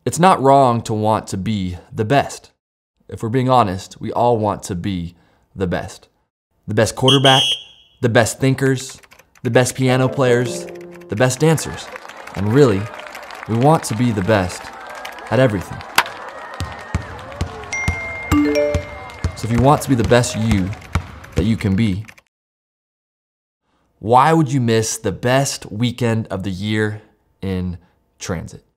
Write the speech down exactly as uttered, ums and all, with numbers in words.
It's not wrong to want to be the best. If we're being honest, we all want to be the best. The best quarterback, the best thinkers, the best piano players, the best dancers. And really, we want to be the best at everything. So if you want to be the best you that you can be, why would you miss the best weekend of the year in transit?